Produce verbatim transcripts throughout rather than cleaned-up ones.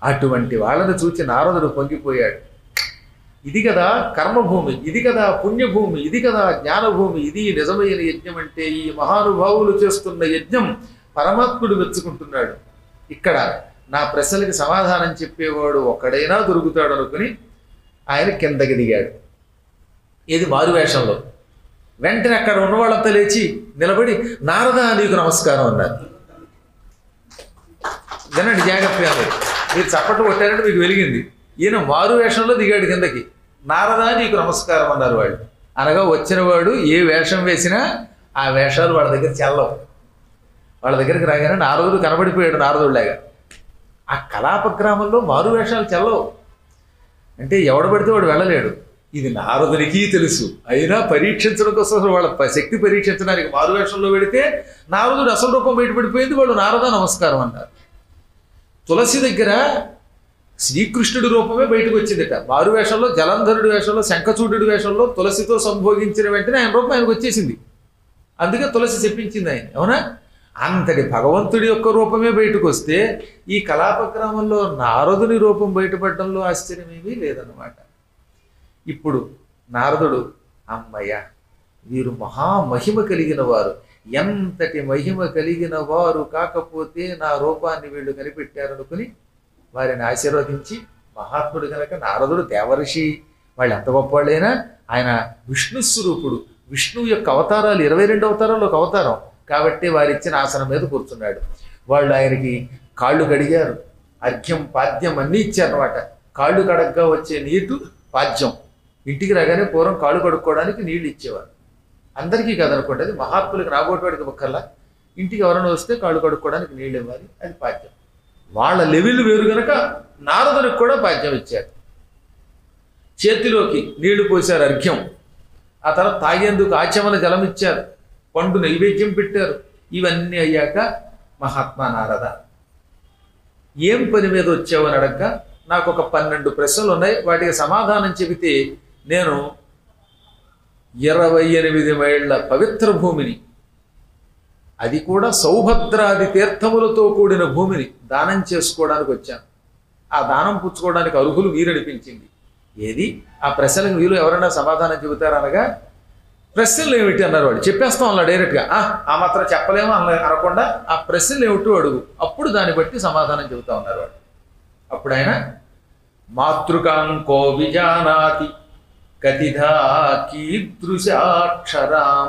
అటువంటి వాళ్ళని చూచి నారదుడు పొంగిపోయాడు. ఇది కదా కర్మభూమి, ఇది కదా పుణ్యభూమి, ఇది కదా జ్ఞానభూమి, ఇది నిజమైన యజ్ఞం అంటే ఈ మహానుభావులు చేస్తున్న యజ్ఞం పరమాత్ముడు మెచ్చుకుంటున్నాడు. ఇక్కడ నా ప్రశ్నలకి సమాధానం చెప్పేవాడు ఒక్కడైనా దొరుకుతాడు అనుకుని ఆయన కిందకి దిగాడు. ఇది మారువేషంలో. వెంటనే అక్కడ ఉన్నవాళ్ళంతా లేచి నిలబడి నారదా నీకు నమస్కారం అన్నారు. వినండి జాగ్రత్తగా, మీరు చప్పట్లు కొట్టారంటే మీకు వెలిగింది. ఈయన మారు వేషంలో దిగాడు కిందకి. నారదా నీకు నమస్కారం అన్నారు వాళ్ళు. అనగా వచ్చిన వాడు ఏ వేషం వేసినా ఆ వేషాలు వాళ్ళ దగ్గర చెల్లవు. వాళ్ళ దగ్గరికి రాగానే నారదుడు కనబడిపోయాడు నారదుడిలాగా. ఆ కలాప గ్రామంలో మారు వేషాలు చెల్లవు. అంటే ఎవడు పడితే వాడు వెళ్ళలేడు. ఇది నారదునికి తెలుసు. అయినా పరీక్షించడం కోసం వాళ్ళ శక్తి పరీక్షించడానికి మారు వేషంలో పెడితే నారదుడు అసలు రూపం బయటపడిపోయింది. వాళ్ళు నారదా నమస్కారం అన్నారు. తులసి దగ్గర శ్రీకృష్ణుడి రూపమే బయటకు వచ్చిందట. మారు వేషంలో, జలంధరుడి వేషంలో, శంఖచూడుడి వేషంలో తులసితో సంభోగించిన వెంటనే ఆయన రూపం ఆయనకు వచ్చేసింది. అందుకే తులసి చెప్పించింది ఆయన. అవునా? అంతటి భగవంతుడి యొక్క రూపమే బయటకు వస్తే ఈ కలాప గ్రామంలో నారదుని రూపం బయటపడడంలో ఆశ్చర్యమేమీ లేదన్నమాట. ఇప్పుడు నారదుడు అమ్మయ్య వీరు మహామహిమ కలిగిన వారు, ఎంతటి మహిమ కలిగిన వారు కాకపోతే నా రూపాన్ని వీళ్ళు కనిపెట్టారనుకుని వారిని ఆశీర్వదించి, మహాత్ముడు కనుక నారదుడు దేవర్షి, వాళ్ళు ఎంత గొప్పవాళ్ళైనా ఆయన విష్ణు స్వరూపుడు. విష్ణువు యొక్క అవతారాలు ఇరవై రెండు అవతారాలు ఒక అవతారం కాబట్టి వారిచ్చిన ఆసనం మీద కూర్చున్నాడు. వాళ్ళు ఆయనకి కాళ్ళు కడిగారు, అర్ఘ్యం పాద్యం అన్నీ ఇచ్చారనమాట. కాళ్ళు కడగ్గా వచ్చే నీటు పాద్యం. ఇంటికి రాగానే పూర్వం కాళ్ళు కడుక్కోవడానికి నీళ్లు ఇచ్చేవారు. అందరికీ కదనుకోండి, అది మహాత్ములకి రాబోయేవాడికి ఒక్కల్లా. ఇంటికి ఎవరైనా వస్తే కాళ్ళు కడుక్కోవడానికి నీళ్ళు ఇవ్వాలి, అది పాద్యం. వాళ్ళ లెవెల్ వేరు కనుక నారదునికి కూడా పాద్యం ఇచ్చారు. చేతిలోకి నీళ్లు పోశారు అర్ఘ్యం. ఆ తర్వాత తాగేందుకు ఆచమన జలం ఇచ్చారు, పండు నైవేద్యం పెట్టారు. ఇవన్నీ అయ్యాక మహాత్మా నారద ఏం పని మీద వచ్చావు అని అడగగా, నాకు ఒక పన్నెండు ప్రశ్నలు ఉన్నాయి, వాటికి సమాధానం చెబితే నేను ఇరవై ఎనిమిది మైళ్ళ పవిత్ర భూమిని, అది కూడా సౌభద్రాది తీర్థములతో కూడిన భూమిని దానం చేసుకోవడానికి వచ్చాను. ఆ దానం పుచ్చుకోవడానికి అర్హులు వీరనిపించింది. ఏది ఆ ప్రశ్నలకు వీరు ఎవరైనా సమాధానం చెబుతారనగా, ప్రశ్నలు ఏమిటి అన్నారు వాళ్ళు. చెప్పేస్తాం అలా డైరెక్ట్గా, ఆ మాత్రం చెప్పలేము అన్న అనకుండా ఆ ప్రశ్నలు ఏమిటో అడుగు, అప్పుడు దాన్ని బట్టి సమాధానం చెబుతా ఉన్నారు వాళ్ళు. అప్పుడు ఆయన మాతృకాంకో విజానాతి కతిధా కీదృశాక్షరాం,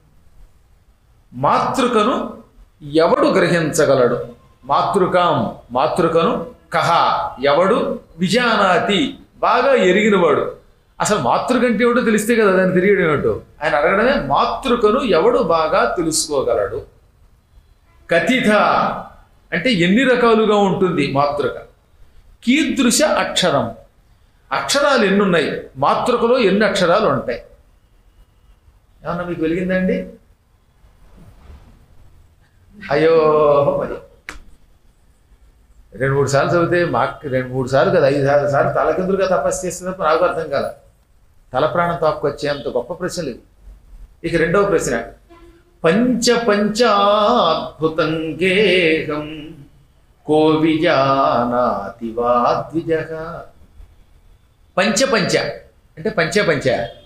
మాతృకను ఎవడు గ్రహించగలడు? మాతృకాం మాతృకను, కహ ఎవడు, విజానాతి బాగా ఎరిగినవాడు. అసలు మాతృకంటే ఏమిటో తెలిస్తే కదా దాన్ని తెలియడం ఏమిటో. ఆయన అడగడమే మాతృకను ఎవడు బాగా తెలుసుకోగలడు. కథిత అంటే ఎన్ని రకాలుగా ఉంటుంది మాతృక. కీదృశ అక్షరం, అక్షరాలు ఎన్ని ఉన్నాయి మాతృకలో, ఎన్ని అక్షరాలు ఉంటాయి? ఏమన్నా మీకు వెలిగిందండి? అయ్యో మరి రెండు మూడు సార్లు చదివితే మాకు రెండు మూడు సార్లు కదా ఐదు ఆరు సార్లు తలకిందులుగా తపస్సు చేస్తున్నప్పుడు నాకు అర్థం కాల. తల ప్రాణం తాక్కొచ్చేంత గొప్ప ప్రశ్నలు ఇవి. ఇక రెండవ ప్రశ్న, పంచ పంచాద్భుతం గేహం కో విజానాతి వా ద్విజః. పంచ పంచ అంటే పంచ పంచ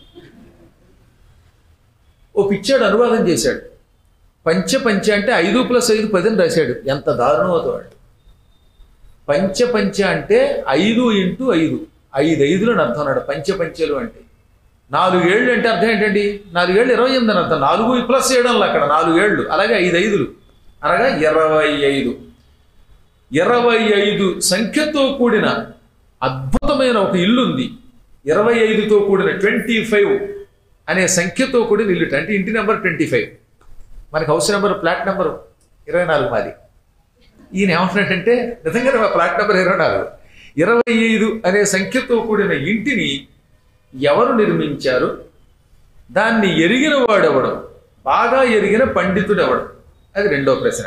ఓ పిచ్చాడు అనువాదం చేశాడు. పంచ పంచ అంటే ఐదు ప్లస్ ఐదు పదిని రాశాడు. ఎంత దారుణం అవుతాడు. పంచ పంచ అంటే ఐదు ఇంటూ ఐదు, ఐదు ఐదులను అర్థం అన్నాడు. పంచపంచలు అంటే నాలుగేళ్ళు అంటే అర్థం ఏంటండి? నాలుగేళ్ళు ఇరవై ఎనిమిది అని అర్థం. నాలుగు ప్లస్ చేయడంలో అక్కడ నాలుగేళ్ళు, అలాగే ఐదు ఐదులు అనగా ఇరవై ఐదు. ఇరవై ఐదు సంఖ్యతో కూడిన అద్భుతమైన ఒక ఇల్లు ఉంది. ఇరవై ఐదుతో కూడిన ట్వంటీ ఫైవ్ అనే సంఖ్యతో కూడిన ఇల్లు. అంటే ఇంటి నెంబర్ ట్వంటీ ఫైవ్, మనకి హౌస్ నెంబర్ ఫ్లాట్ నెంబర్ ఇరవై నాలుగు మాది. ఈయన ఏమంటున్నాడంటే నిజంగానే మా ఫ్లాట్ నెంబర్ ఇరవై నాలుగు. ఇరవై ఐదు అనే సంఖ్యతో కూడిన ఇంటిని ఎవరు నిర్మించారు? దాన్ని ఎరిగిన వాడెవడం, బాగా ఎరిగిన పండితుడు ఎవడు? అది రెండో ప్రశ్న.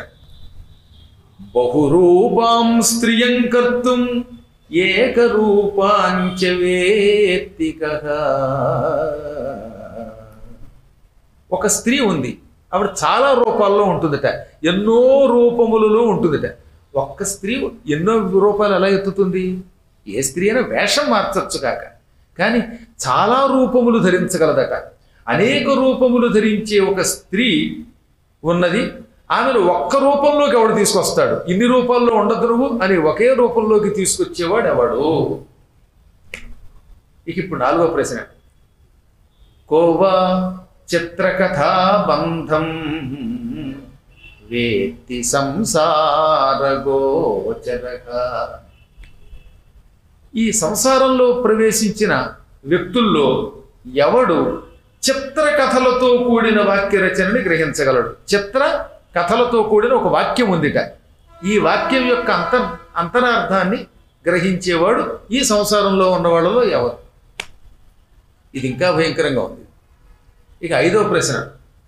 బహురూపాం స్త్రియం కర్తుం ఏకరూపాంచ వేత్తికః. ఒక స్త్రీ ఉంది, ఆవిడ చాలా రూపాల్లో ఉంటుందట, ఎన్నో రూపములలో ఉంటుందట. ఒక్క స్త్రీ ఎన్నో రూపాయలు ఎలా ఎత్తుతుంది? ఏ స్త్రీ అయినా వేషం మార్చచ్చు కాక, కానీ చాలా రూపములు ధరించగలదట. అనేక రూపములు ధరించే ఒక స్త్రీ ఉన్నది. ఆమెను ఒక్క రూపంలోకి ఎవడు తీసుకొస్తాడు? ఇన్ని రూపాల్లో ఉండదు నువ్వు అని ఒకే రూపంలోకి తీసుకొచ్చేవాడు ఎవడు? ఇక ఇప్పుడు నాలుగో ప్రశ్న. కోవా చిత్రకథా బంధం వేత్తి సంసార గోచరగా. ఈ సంసారంలో ప్రవేశించిన వ్యక్తుల్లో ఎవడు చిత్రకథలతో కూడిన వాక్య రచనని గ్రహించగలడు? చిత్ర కథలతో కూడిన ఒక వాక్యం ఉందిట. ఈ వాక్యం యొక్క అంతర్ అంతరార్థాన్ని గ్రహించేవాడు ఈ సంసారంలో ఉన్న వాళ్ళలో ఎవరు? ఇది ఇంకా భయంకరంగా ఉంది. ఇక ఐదో ప్రశ్న.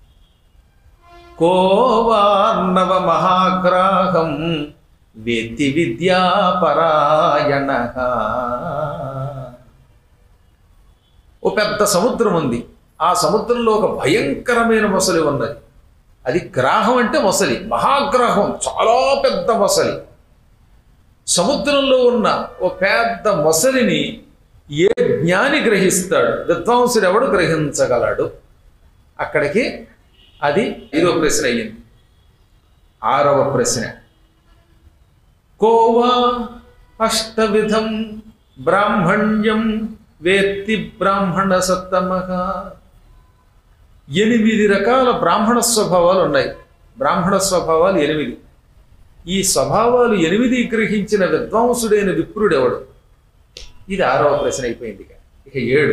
కోవార్ణవ మహాగ్రాహం వేత్తి విద్యాపరాయణ. ఓ పెద్ద సముద్రం ఉంది. ఆ సముద్రంలో ఒక భయంకరమైన మొసలి ఉన్నది. అది గ్రాహం అంటే మొసలి, మహాగ్రాహం, చాలా పెద్ద మొసలి. సముద్రంలో ఉన్న ఓ పెద్ద మొసలిని ఏ జ్ఞాని గ్రహిస్తాడు? విద్వాంసుడు ఎవడు గ్రహించగలడు? అక్కడికి అది ఐదో ప్రశ్న అయ్యింది. ఆరవ ప్రశ్న. కోవా అష్టవిధం బ్రాహ్మణ్యం వేత్తి బ్రాహ్మణ సత్తమః. ఎనిమిది రకాల బ్రాహ్మణ స్వభావాలు ఉన్నాయి. బ్రాహ్మణ స్వభావాలు ఎనిమిది. ఈ స్వభావాలు ఎనిమిది గ్రహించిన విద్వాంసుడైన విప్రుడెవడు? ఇది ఆరవ ప్రశ్న అయిపోయింది. ఇక ఏడు.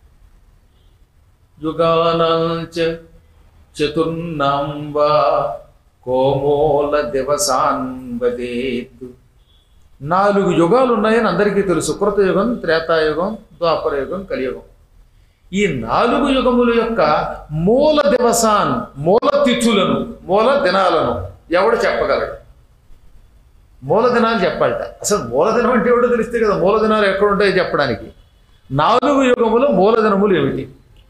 యుగానాంచ చతుర్నాం వా కోమోల దివసాన్ వదేత్. నాలుగు యుగాలు ఉన్నాయని అందరికీ తెలుసు. కృతయుగం, త్రేతాయుగం, ద్వాపరయుగం, కలియుగం. ఈ నాలుగు యుగముల యొక్క మూల దివసాన్, మూల తిథులను, మూల దినాలను ఎవడు చెప్పగలడు? మూలదినాలు చెప్పాలట. అసలు మూలదినం అంటే ఎవడో తెలిస్తే కదా మూలదినాలు ఎక్కడ ఉంటాయో చెప్పడానికి. నాలుగు యుగములు మూలదినములు ఏమిటి?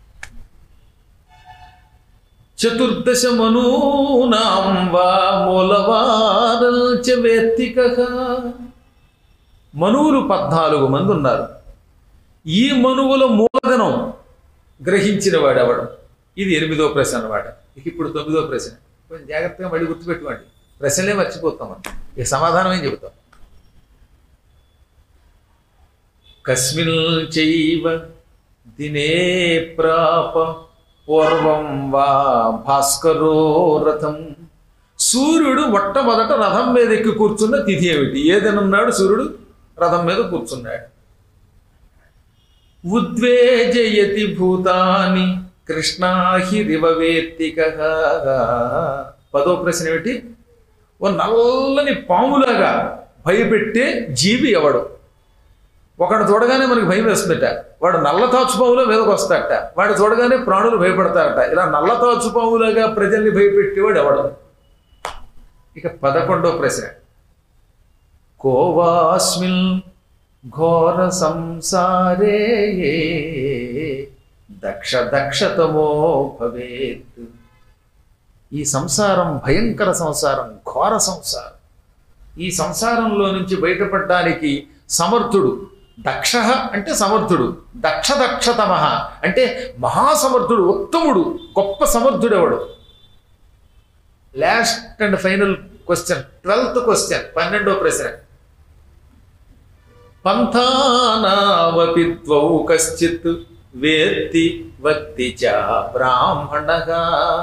చతుర్దశ మనూనాం వా మూలవారల్చ వేత్తికః. మనువులు పద్నాలుగు మంది ఉన్నారు. ఈ మనువుల మూలదినం గ్రహించిన వాడెవడు? ఇది ఎనిమిదో ప్రశ్న అన్నమాట. ఇక ఇప్పుడు తొమ్మిదో ప్రశ్న. కొంచెం జాగ్రత్తగా మళ్ళీ గుర్తుపెట్టుకోండి, ప్రశ్నలే మర్చిపోతాం మనం. ఇక సమాధానం ఏం చెబుతాం. కస్మిన్ చైవ దినే ప్రాప పూర్వం వా భాస్కరో రథం. సూర్యుడు మొట్టమొదట రథం మీద ఎక్కి కూర్చున్న తిథి ఏమిటి? ఏదనున్నాడు సూర్యుడు రథం మీద కూర్చున్నాడు. ఉద్వేజయతి భూతాని కృష్ణాహిరివ వేత్తికః. పదో ప్రశ్న ఏమిటి? ఓ నల్లని పాములాగా భయపెట్టే జీవి ఎవడు? ఒకడు చూడగానే మనకి భయం వేస్తుందట. వాడు నల్ల తాచుపాములో మీదకి వస్తాడట. వాడు చూడగానే ప్రాణులు భయపడతారట. ఇలా నల్ల తాచుపాములాగా ప్రజల్ని భయపెట్టేవాడు ఎవడు? ఇక పదకొండో ప్రశ్న. కోవాస్మిన్ ఘోర సంసారే దక్ష దక్షతమో భవేత్. ఈ సంసారం భయంకర సంసారం, ఘోర సంసారం. ఈ సంసారంలో నుంచి బయటపడడానికి సమర్థుడు. దక్ష అంటే సమర్థుడు, దక్ష దక్షతమ అంటే మహాసమర్థుడు, ఉత్తముడు, గొప్ప సమర్థుడు ఎవడు? Last and final question, twelfth question, పన్నెండో ప్రశ్న. పంథానావపి ద్వౌ కశ్చిత్ వేత్తి వక్తి చ బ్రాహ్మణగా.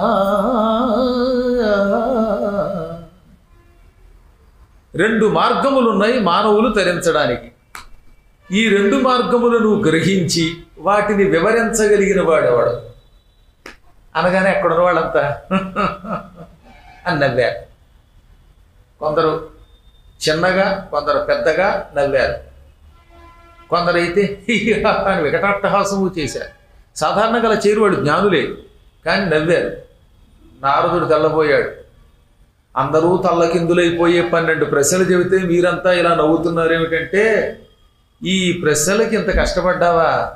రెండు మార్గములు ఉన్నాయి మానవులు తరించడానికి. ఈ రెండు మార్గములను గ్రహించి వాటిని వివరించగలిగిన వాడెవడు? అనగానే ఎక్కడున్న వాళ్ళంతా అని నవ్వారు. కొందరు చిన్నగా, కొందరు పెద్దగా నవ్వారు. కొందరైతే అని వికటాట్టహాసము చేశారు. సాధారణంగా అలా చేరువాడు జ్ఞానులే, కానీ నవ్వారు. నారదుడు తెల్లబోయాడు. అందరూ తల్లకిందులైపోయే పన్నెండు ప్రశ్నలు చెబితే మీరంతా ఇలా నవ్వుతున్నారు ఏమిటంటే, ఈ ప్రశ్నలకి ఇంత కష్టపడ్డావా?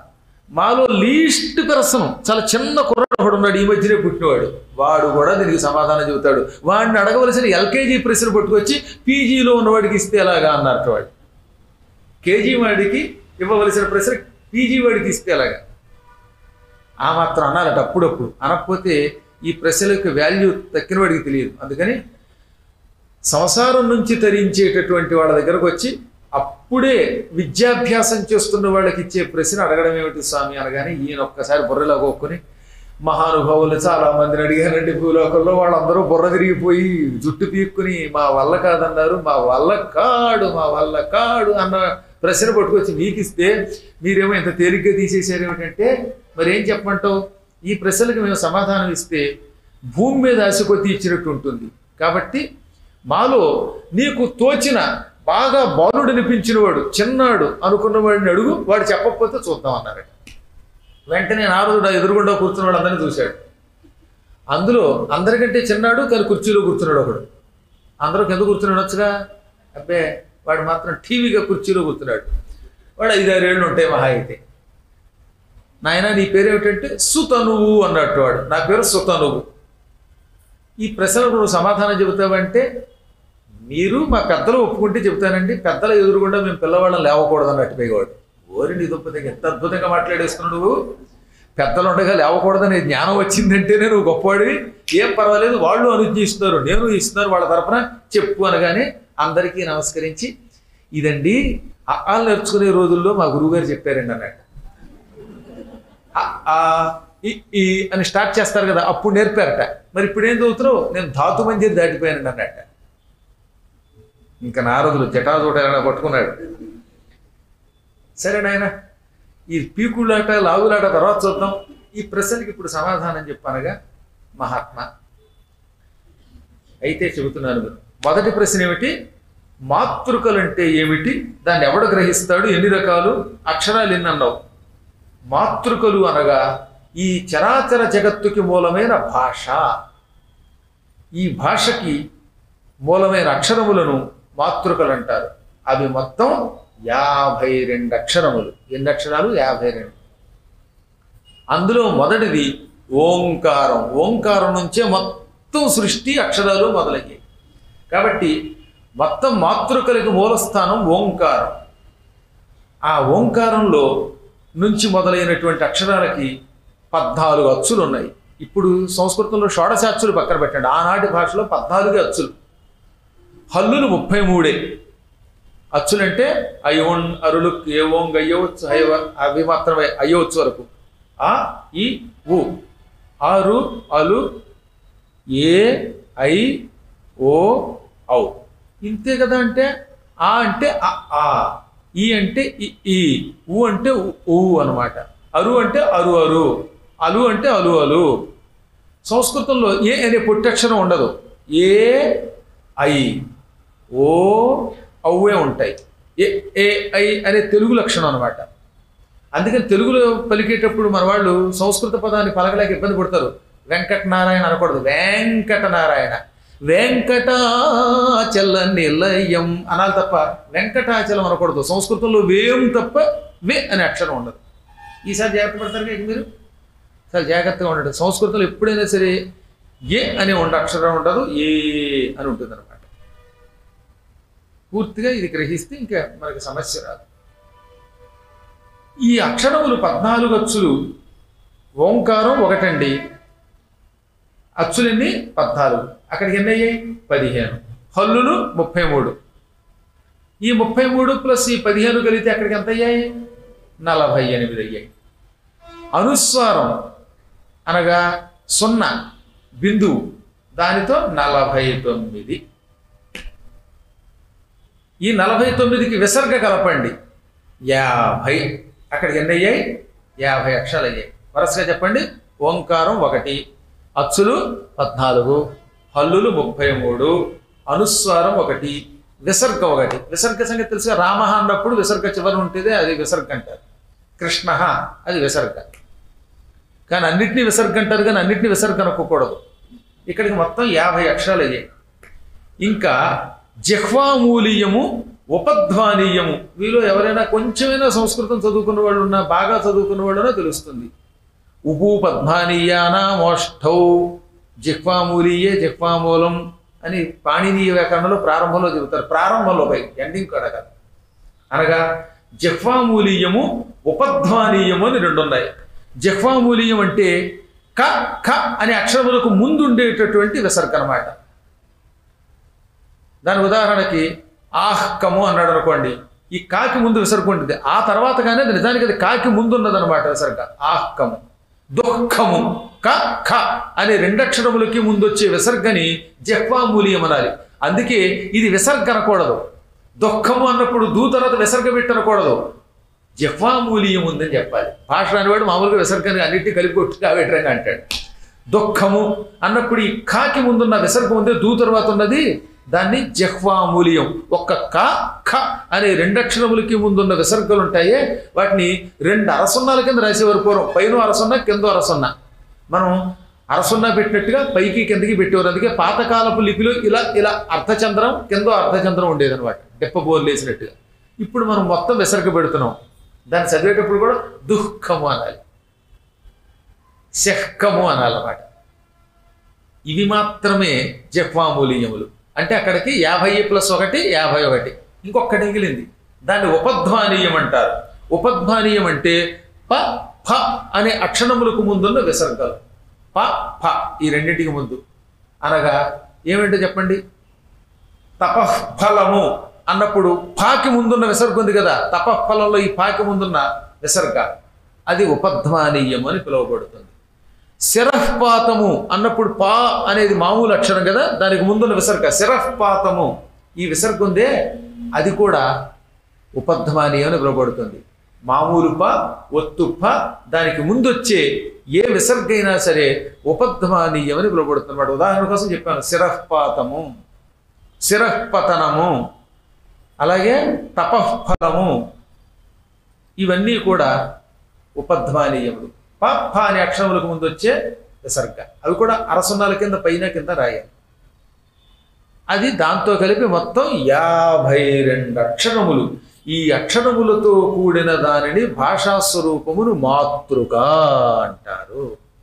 మాలో లీస్ట్ పర్సన్ చాలా చిన్న కుర్రాడు ఉన్నాడు, ఈ మధ్యనే పుట్టినవాడు, వాడు కూడా దీనికి సమాధానం చెబుతాడు. వాడిని అడగవలసిన ఎల్కేజీ ప్రశ్న పట్టుకొచ్చి పీజీలో ఉన్నవాడికి ఇస్తే ఎలాగా అన్నట్టు. వాడు కేజీ వాడికి ఇవ్వవలసిన ప్రశ్న పీజీ వాడికి ఇస్తే ఎలాగా, ఆ మాత్రం అన్నారట అప్పుడప్పుడు. అనకపోతే ఈ ప్రశ్నలకు వాల్యూ తక్కిన వాడికి తెలియదు. అందుకని సంసారం నుంచి తరించేటటువంటి వాళ్ళ దగ్గరకు వచ్చి అప్పుడే విద్యాభ్యాసం చేస్తున్న వాళ్ళకి ఇచ్చే ప్రశ్న అడగడం ఏమిటి స్వామి అనగానే ఈయన ఒక్కసారి బుర్రలో కొక్కుని, మహానుభావులు చాలా మందిని అడిగానండి భూలోకంలో, వాళ్ళందరూ బుర్ర తిరిగిపోయి జుట్టు పీక్కుని మా వల్ల కాదన్నారు, మా వల్ల కాడు మా వల్ల కాడు అన్న ప్రశ్న పట్టుకొచ్చి మీకు ఇస్తే మీరేమో ఇంత తేలిగ్గా తీసేసారు ఏమిటంటే, మరి ఏం చెప్పమంటావు? ఈ ప్రశ్నలకు మేము సమాధానం ఇస్తే భూమి మీద ఆశ కొద్ది ఇచ్చినట్టు ఉంటుంది. కాబట్టి మాలో నీకు తోచిన బాగా బాలుడు అనిపించినవాడు, చిన్నాడు అనుకున్నవాడిని అడుగు, వాడు చెప్పకపోతే చూద్దాం అన్నారట. వెంటనే నారదుడు ఎదురుగుండా కూర్చున్నవాడు అందరినీ చూశాడు. అందులో అందరికంటే చిన్నాడు, కానీ కుర్చీలో కూర్చున్నాడు ఒకడు. అందరూ కింద కూర్చున్నాడు వచ్చుగా, అబ్బే వాడు మాత్రం టీవీగా కుర్చీలో కూర్చున్నాడు. వాడు ఐదారేళ్ళు ఉంటాయి మహా అయితే. నాయన నీ పేరేమిటంటే సుతనువు అన్నట్టు. వాడు నా పేరు సుతనువు. ఈ ప్రశ్నలకు నువ్వు సమాధానం చెబుతావంటే మీరు మా పెద్దలు ఒప్పుకుంటే చెబుతానండి, పెద్దల ఎదురుగుండా మేము పిల్లవాళ్ళని లేవకూడదు అన్నట్టు పోయేవాడు. ఓరి నీ దుప్పతిగా ఎంత అద్భుతంగా మాట్లాడేస్తున్నావు నువ్వు, పెద్దలు ఉండగా లేవకూడదనే జ్ఞానం వచ్చిందంటేనే నువ్వు గొప్పవాడివి. ఏం పర్వాలేదు, వాళ్ళు అనుజ్ఞ ఇస్తున్నారు, నేను ఇస్తున్నారు వాళ్ళ తరఫున చెప్పు అనగానే అందరికీ నమస్కరించి, ఇదండి అఆలు నేర్చుకునే రోజుల్లో మా గురువుగారు చెప్పారండి అన్నట్టు. ఈ అని స్టార్ట్ చేస్తారు కదా, అప్పుడు నేర్పారట. మరి ఇప్పుడు ఏం చదువుతున్నావు? నేను ధాతు మంజరి దాటిపోయానండి అన్నట్ట. ఇంకా నారదులు జటాజోటాలైనా పట్టుకున్నాడు. సరే నాయన ఈ పీకులాట లాగులాట తర్వాత చూద్దాం, ఈ ప్రశ్నకి ఇప్పుడు సమాధానం చెప్పనగా మహాత్మా అయితే చెబుతున్నాను. మొదటి ప్రశ్న ఏమిటి? మాతృకలంటే ఏమిటి, దాన్ని ఎవడు గ్రహిస్తాడు, ఎన్ని రకాలు, అక్షరాలు ఎన్ని అన్నావు? మాతృకలు అనగా ఈ చరాచర జగత్తుకి మూలమైన భాష. ఈ భాషకి మూలమైన అక్షరములను మాతృకలు అంటారు. అవి మొత్తం యాభై రెండు అక్షరములు. ఎన్ని అక్షరాలు? యాభై రెండు. అందులో మొదటిది ఓంకారం. ఓంకారం నుంచే మొత్తం సృష్టి అక్షరాలు మొదలయ్యాయి. కాబట్టి మొత్తం మాతృకలకు మూలస్థానం ఓంకారం. ఆ ఓంకారంలో నుంచి మొదలైనటువంటి అక్షరాలకి పద్నాలుగు అచ్చులు ఉన్నాయి. ఇప్పుడు సంస్కృతంలో షోడశ అచ్చులు పక్కన పెట్టండి, ఆనాటి భాషలో పద్నాలుగు అచ్చులు. హల్లులు ముప్పై మూడే. అచ్చులంటే అయోన్ అరులు ఏవోంగ్ అయ్యవచ్చు అయ్యవ అవి మాత్రమే అయ్యవచ్చు వరకు. ఆ ఈ ఉ ఆరు అలు ఏ ఐ ఓ ఔ ఇంతే కదా. అంటే ఆ అంటే ఆ, ఈ అంటే ఈ, ఊ అంటే ఊ అనమాట. అరు అంటే అరు అరు, అలు అంటే అలు అలు. సంస్కృతంలో ఏ అనే పొట్టక్షరం ఉండదు. ఏ ఐ ఓ ఔవే ఉంటాయి. ఏ ఏ ఐ అనే తెలుగు లక్షణం అనమాట. అందుకని తెలుగులో పలికేటప్పుడు మన వాళ్ళు సంస్కృత పదాన్ని పలకలేక ఇబ్బంది పడతారు. వెంకటనారాయణ అనకూడదు, వెంకటనారాయణ. వెంకటాచల నిలయం అనాలి తప్ప వెంకటాచలం అనకూడదు. సంస్కృతంలో వేం తప్ప వే అనే అక్షరం ఉండదు. ఈసారి జాగ్రత్త పడతారు కదా మీరు, చాలా జాగ్రత్తగా ఉండండి. సంస్కృతంలో ఎప్పుడైనా సరే ఏ అనే ఉండ అక్షరం ఉండదు, ఏ అని ఉంటుంది అనమాట. పూర్తిగా ఇది గ్రహిస్తే ఇంకా మనకి సమస్య రాదు. ఈ అక్షరములు పద్నాలుగు అచ్చులు. ఓంకారం ఒకటండి, అచ్చులన్నీ పద్నాలుగు. అక్కడికి ఎన్ని అయ్యాయి? పదిహేను. హల్లులు ముప్పై మూడు. ఈ ముప్పై మూడు ప్లస్ ఈ పదిహేను కలిగితే అక్కడికి ఎంత అయ్యాయి? నలభై ఎనిమిది అయ్యాయి. అనుస్వారం అనగా సున్నా బిందువు, దానితో నలభై తొమ్మిది. ఈ నలభై తొమ్మిదికి విసర్గ కలపండి, యాభై. అక్కడికి ఎన్ని అయ్యాయి? యాభై అక్షరాలు అయ్యాయి. వరుసగా చెప్పండి. ఓంకారం ఒకటి, అచ్చులు పద్నాలుగు, హల్లులు ముప్పై మూడు, అనుస్వారం ఒకటి, విసర్గ ఒకటి. విసర్గ సంగతి తెలుసుగా, రామ అన్నప్పుడు విసర్గ చివరి ఉంటేదే అది విసర్గ అంటారు. కృష్ణ అది విసర్గ. కానీ అన్నిటినీ విసర్గ అంటారు, కానీ అన్నిటినీ విసర్గ అనుకోకూడదు. ఇక్కడికి మొత్తం యాభై అక్షరాలు అయ్యాయి. ఇంకా జిహ్వామూలీయము ఉపధ్వానీయము. వీలో ఎవరైనా కొంచెమైనా సంస్కృతం చదువుకున్న వాళ్ళు ఉన్నా, బాగా చదువుకున్న వాళ్ళున్నా తెలుస్తుంది. ఉపూపధ్వానీయానామోష్ఠౌ జిహ్వామూలీయే జిహ్వామూలం అని పాణినీయ వ్యాకరణలో ప్రారంభంలో చెబుతారు. ప్రారంభంలో పై ఎండింగ్ కూడా కాదు. అనగా జిహ్వామూలీయము ఉపధ్వానీయము అని రెండు ఉన్నాయి. జిహ్వామూలీయం అంటే క ఖ అనే అక్షరములకు ముందు ఉండేటటువంటి విసర్గ అనమాట. దాని ఉదాహరణకి ఆహ్కము అన్నాడు అనుకోండి, ఈ కాకి ముందు విసర్గ ఉంటుంది, ఆ తర్వాత కానీ అది నిజానికి అది కాకి ముందు ఉన్నదనమాట విసర్గ. ఆహ్కము. దుఃఖము క ఖ అనే రెండక్షరములకి ముందు వచ్చే విసర్గని జిహ్వామూలీయం అనాలి. అందుకే ఇది విసర్గ అనకూడదు. దుఃఖము అన్నప్పుడు దూ తర్వాత విసర్గ పెట్టనకూడదు, జిహ్వామూలీయం ఉందని చెప్పాలి. భాష అనేవాడు మామూలుగా విసర్గని అన్నింటినీ కలిపి కొట్టి కావేటంగా అంటాడు. దుఃఖము అన్నప్పుడు ఈ కాకి ముందున్న విసర్గం ఉంది, దూ తర్వాత ఉన్నది, దాన్ని జిహ్వామూలీయం. ఒక్క క ఖ అనే రెండక్షరములకి ముందున్న విసర్గలు ఉంటాయే వాటిని రెండు అరసున్నాల కింద రాసేవారు పూర్వం. పైన అరసున్న కింద అరసున్న. మనం అరసున్నా పెట్టినట్టుగా పైకి కిందకి పెట్టేవారు. అందుకే పాతకాలపు లిపిలో ఇలా ఇలా అర్ధచంద్రం కింద అర్ధచంద్రం ఉండేదన్నమాట, డెప్పబోర్లు వేసినట్టుగా. ఇప్పుడు మనం మొత్తం విసర్గ పెడుతున్నాం. దాన్ని చదివేటప్పుడు కూడా దుఃఖము అనాలి, శహ్కము అనాలన్నమాట. ఇవి మాత్రమే జిహ్వామూలీయములు. అంటే అక్కడికి యాభై ప్లస్ ఒకటి యాభై ఒకటి ఇంకొకటి మిగిలింది. దాన్ని ఉపధ్వానీయం అంటారు. ఉపధ్వానీయం అంటే ప ఫ అనే అక్షరములకు ముందున్న విసర్గలు. ప ఫ ఈ రెండింటికి ముందు. అనగా ఏమిటో చెప్పండి. తపఃఫలము అన్నప్పుడు పాకి ముందున్న విసర్గ ఉంది కదా, తపఃఫలంలో ఈ పాకి ముందున్న విసర్గ అది ఉపధ్వానీయం అని పిలువబడుతుంది. శిరఃపాతము అన్నప్పుడు పా అనేది మామూలు అక్షరం కదా, దానికి ముందున్న విసర్గ శిరఃపాతము. ఈ విసర్గ ఉందే అది కూడా ఉపధ్వానీయం అని పిలువబడుతుంది. మామూలు ప ఒత్తు ప దానికి ముందొచ్చే ఏ విసర్గ అయినా సరే ఉపధ్వానీయం అని పిలువబడుతుంది అన్నమాట. ఉదాహరణ కోసం చెప్పాను, శిరఃపాతము, శిరఃపతనము, అలాగే తపఃఫలము, ఇవన్నీ కూడా ఉపధ్వానీయములు. ప ఫ అనే అక్షరములకు ముందు వచ్చే విసర్గ. అవి కూడా అరసున్నాల కింద పైన కింద రాయాలి. అది దాంతో కలిపి మొత్తం యాభై రెండు అక్షరములు. ఈ అక్షరములతో కూడిన దానిని భాషాస్వరూపమును మాతృక అంటారు.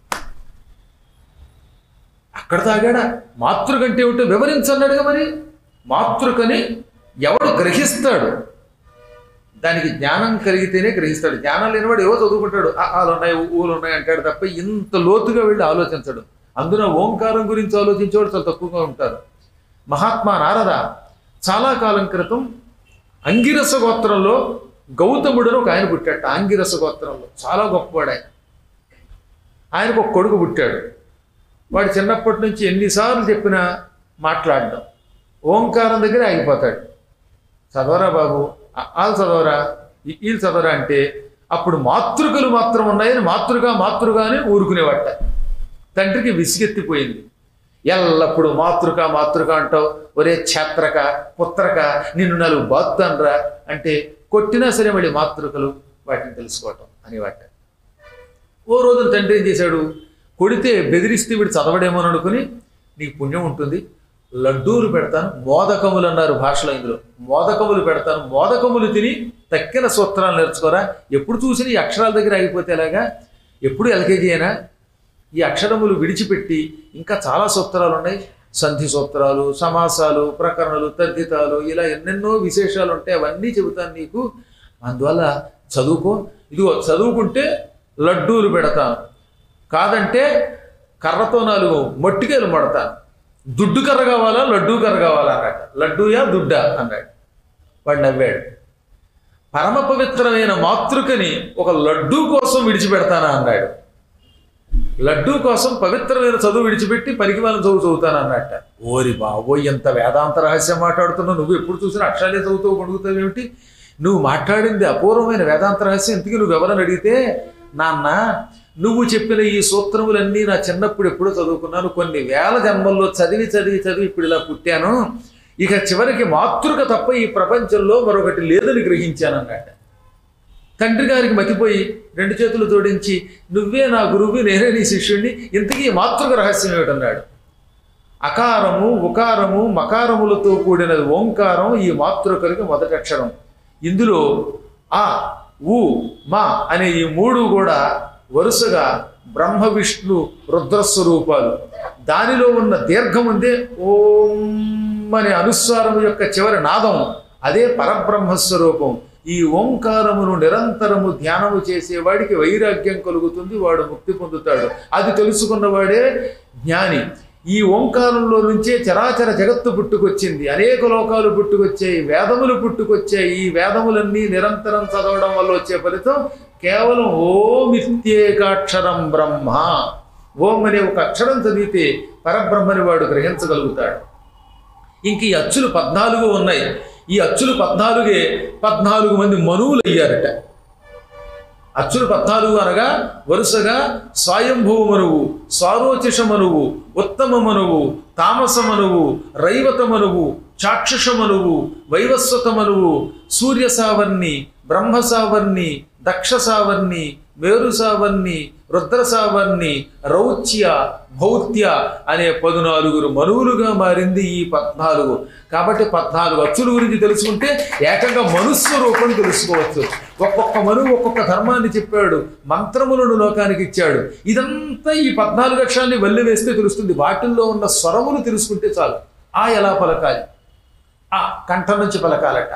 అక్కడ తాగాడా మాతృక అంటే ఏమిటో వివరించన్నాడుగా. మరి మాతృకని ఎవడు గ్రహిస్తాడు? దానికి జ్ఞానం కలిగితేనే గ్రహిస్తాడు. జ్ఞానం లేనివాడు ఏవో చదువుకుంటాడు, ఆలు ఉన్నాయి ఊలు ఉన్నాయి అంటాడు తప్ప ఇంత లోతుగా వెళ్ళి ఆలోచించడు. అందులో ఓంకారం గురించి ఆలోచించేవాడు చాలా తక్కువగా ఉంటారు. మహాత్మా నారద చాలా కాలం క్రితం అంగిరస గోత్రంలో గౌతముడును ఒక ఆయన పుట్టాడు. అంగిరస గోత్రంలో చాలా గొప్పవాడు ఆయన. ఆయనకు ఒక కొడుకు పుట్టాడు. వాడు చిన్నప్పటి నుంచి ఎన్నిసార్లు చెప్పినా మాట్లాడడం, ఓంకారం దగ్గర ఆగిపోతాడు. చదవరా బాబు, ఆలు చదవరా, వీళ్ళు చదవరా అంటే అప్పుడు మాతృకలు మాత్రం ఉన్నాయని మాతృగా మాతృగా అని ఊరుకునేవాట. తండ్రికి విసిగెత్తిపోయింది. ఎల్లప్పుడు మాతృక మాతృక అంటావు, ఒరే ఛాత్రక పుత్రక నిన్ను నలుగు బాత్తాన్రా అంటే కొట్టినా సరే మళ్ళీ మాతృకలు వాటిని తెలుసుకోవటం అనేవాట. ఓ రోజు తండ్రి ఏం చేశాడు, కొడితే బెదిరిస్తే వీడు చదవడేమో అని అనుకుని, నీకు పుణ్యం ఉంటుంది లడ్డూలు పెడతాను, మోదకములు అన్నారు భాషలో, ఇందులో మోదకములు పెడతాను, మోదకములు తిని తక్కిన సూత్రాలు నేర్చుకోరా. ఎప్పుడు చూసినా ఈ అక్షరాల దగ్గర ఆగిపోతే ఎలాగా, ఎప్పుడు ఎల్కేజీ అయినా ఈ అక్షరములు విడిచిపెట్టి ఇంకా చాలా సూత్రాలు ఉన్నాయి. సంధి సూత్రాలు, సమాసాలు, ప్రకరణలు, తద్దితాలు, ఇలా ఎన్నెన్నో విశేషాలు ఉంటాయి. అవన్నీ చెబుతాను నీకు. అందువల్ల చదువుకో. ఇదిగో చదువుకుంటే లడ్డూలు పెడతాను, కాదంటే కర్రతో నాలుగు మొట్టికేలు పడతాను. దుడ్డు కర్ర కావాలా లడ్డూ కర్ర కావాలా అన్నాడు. లడ్డూయా దుడ్డా అన్నాడు. వాడు నవ్వాడు. పరమ పవిత్రమైన మాతృకని ఒక లడ్డూ కోసం విడిచిపెడతానా అన్నాడు. లడ్డూ కోసం పవిత్రమైన చదువు విడిచిపెట్టి పనికి వాళ్ళని చదువు చదువుతాను అన్నట్ట. ఓరి బాబోయ్, ఎంత వేదాంత రహస్యం మాట్లాడుతున్నావు నువ్వు. ఎప్పుడు చూసినా అక్షరాలే చదువుతావు కొడుకుతావు ఏమిటి? నువ్వు మాట్లాడింది అపూర్వమైన వేదాంత రహస్యం. ఇంతకీ నువ్వు ఎవరని అడిగితే, నాన్న నువ్వు చెప్పిన ఈ సూత్రములన్నీ నా చిన్నప్పుడు ఎప్పుడో చదువుకున్నాను, కొన్ని వేల జన్మల్లో చదివి చదివి చదివి ఇప్పుడు ఇలా పుట్టాను, ఇక చివరికి మాతృక తప్ప ఈ ప్రపంచంలో మరొకటి లేదని గ్రహించాను అన్నట్ట. తండ్రి గారికి మతిపోయి రెండు చేతులు జోడించి, నువ్వే నా గురువు, నేనే నీ శిష్యుడిని, ఇంతకీ మాతృక రహస్యం ఏమిటన్నాడు. అకారము ఉకారము మకారములతో కూడినది ఓంకారం ఈ మాతృకలకి మొదటి అక్షరం. ఇందులో ఆ ఉ మా అనే ఈ మూడు కూడా వరుసగా బ్రహ్మ విష్ణు రుద్రస్వరూపాలు. దానిలో ఉన్న దీర్ఘం ఉందే ఓం అనే అనుస్వారం యొక్క చివరి నాదం, అదే పరబ్రహ్మస్వరూపం. ఈ ఓంకారమును నిరంతరము ధ్యానము చేసేవాడికి వైరాగ్యం కలుగుతుంది, వాడు ముక్తి పొందుతాడు. అది తెలుసుకున్నవాడే జ్ఞాని. ఈ ఓంకారంలో నుంచే చరాచర జగత్తు పుట్టుకొచ్చింది, అనేక లోకాలు పుట్టుకొచ్చాయి, వేదములు పుట్టుకొచ్చాయి. ఈ వేదములన్నీ నిరంతరం చదవడం వల్ల వచ్చే ఫలితం కేవలం ఓమిత్యేకాక్షరం బ్రహ్మ. ఓం అనే ఒక అక్షరం చదివితే పరబ్రహ్మని వాడు గ్రహించగలుగుతాడు. ఇంక ఈ అచ్చులు పద్నాలుగు ఉన్నాయి. ఈ అచ్చులు పద్నాలుగే పద్నాలుగు మంది మనువులు అయ్యారట. అచ్చులు పద్నాలుగు అనగా వరుసగా స్వయంభూ మనువు, స్వారోచిష మనువు, ఉత్తమ మనువు, తామస మనువు, రైవత మనువు, చాక్షుష మనువు, వైవస్వత మనువు, సూర్య సావర్ణి, బ్రహ్మ సావర్ణి, దక్ష సావర్ణి, మేరు సావర్ణి, రుద్ర సావర్ణి, రౌచ్య, భౌత్య అనే పదునాలుగురు మనువులుగా మారింది ఈ పద్నాలుగు. కాబట్టి పద్నాలుగు అచ్చుల గురించి తెలుసుకుంటే ఏకంగా మనుస్వరూపం తెలుసుకోవచ్చు. ఒక్కొక్క మనువు ఒక్కొక్క ధర్మాన్ని చెప్పాడు, మంత్రములను లోకానికి ఇచ్చాడు. ఇదంతా ఈ పద్నాలుగు అక్షరాన్ని వల్లి వేస్తే తెలుస్తుంది. వాటిల్లో ఉన్న స్వరములు తెలుసుకుంటే చాలు. ఆ ఎలా పలకాలి, ఆ కంఠం నుంచి పలకాలట,